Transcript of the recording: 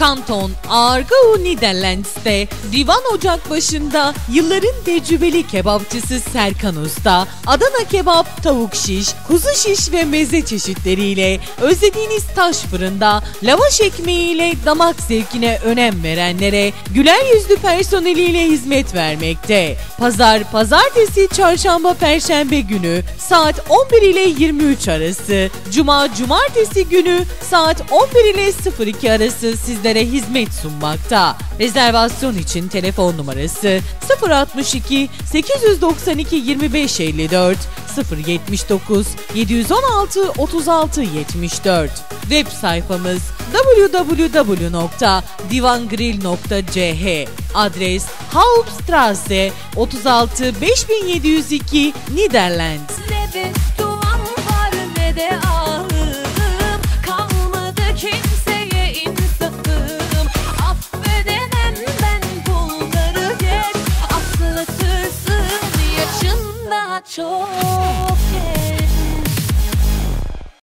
Kanton Aargau, Netherlands'te Divan Ocak başında yılların tecrübeli kebapçısı Serkan Usta, Adana kebap, tavuk şiş, kuzu şiş ve meze çeşitleriyle özlediğiniz taş fırında lavaş ekmeğiyle damak zevkine önem verenlere güler yüzlü personeliyle hizmet vermekte. Pazartesi, çarşamba, perşembe günü saat 11 ile 23 arası, cumartesi günü saat 11 ile 02 arası sizlere hizmet sunmakta. Rezervasyon için telefon numarası 062 892 25 54 079 716 36 74. Web sayfamız www.divangrill.ch. Adres Hauptstrasse 36 5702 Netherlands. Ne bedduam var ne de ahım, kalmadı kimseye insafım. Affedemem ben bunları geç, aslı tırsın yaşın daha çok.